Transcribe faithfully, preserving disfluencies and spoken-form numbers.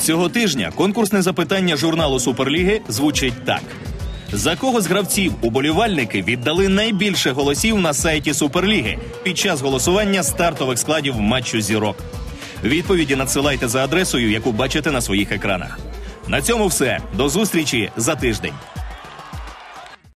Цього тижня конкурсне запитання журналу Суперліги звучить так. За кого з гравців уболівальники віддали найбільше голосів на сайті Суперліги під час голосування стартових складів матчу зірок? Відповіді надсилайте за адресою, яку бачите на своїх екранах. На цьому все. До зустрічі за тиждень.